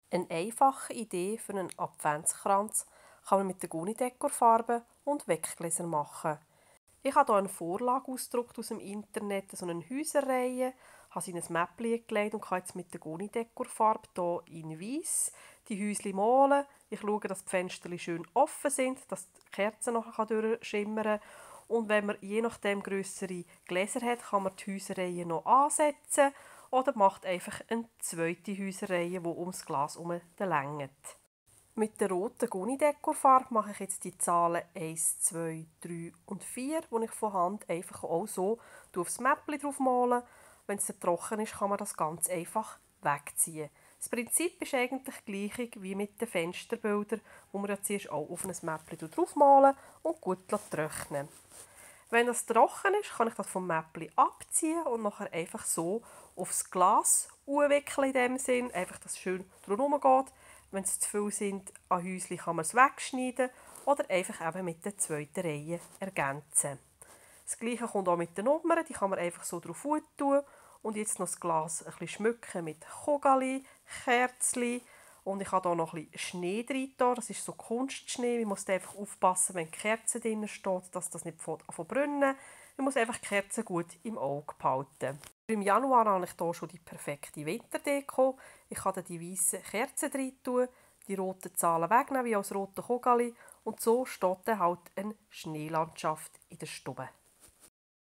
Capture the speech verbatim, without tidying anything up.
Eine einfache Idee für einen Adventskranz kann man mit den Guni-Dekorfarben und Weggläsern machen. Ich habe hier eine Vorlage ausgedruckt aus dem Internet, so eine Häuserreihe, habe sie in ein Mäppchen gelegt und kann jetzt mit der Guni-Dekorfarbe hier in Weiss die Häuschen malen. Ich schaue, dass die Fenster schön offen sind, dass die Kerzen noch durchschimmern kann. Und wenn man je nachdem grössere Gläser hat, kann man die Häuserreihe noch ansetzen oder macht einfach eine zweite Häuserreihe, die ums Glas herum längt. Mit der roten Guni-Dekorfarbe mache ich jetzt die Zahlen eins, zwei, drei und vier, die ich von Hand einfach auch so aufs Mäppchen drauf male. Wenn es trocken ist, kann man das ganz einfach wegziehen. Das Prinzip ist eigentlich gleich wie mit den Fensterbildern, wo man ja zuerst auch auf ein Mäppchen drauf malen und gut trocknen. Wenn das trocken ist, kann ich das vom Mäppchen abziehen und nachher einfach so aufs Glas umwickeln in dem Sinn, einfach, dass es schön drumherum geht. Wenn es zu viel sind an Häuschen, kann man es wegschneiden oder einfach eben mit der zweiten Reihe ergänzen. Das Gleiche kommt auch mit den Nummern, die kann man einfach so drauf tun und jetzt noch das Glas ein bisschen schmücken mit Kogali, Kerzchen. Und ich habe hier noch ein bisschen Schnee drin. Das ist so Kunstschnee. Man muss einfach aufpassen, wenn die Kerze drin steht, dass das nicht von brennen. Man muss einfach die Kerze gut im Auge behalten. Im Januar habe ich hier schon die perfekte Winterdeko. Ich kann die weißen Kerzen drin tun, die roten Zahlen wegnehmen, wie als rote Kogali. Und so steht dann halt eine Schneelandschaft in der Stube.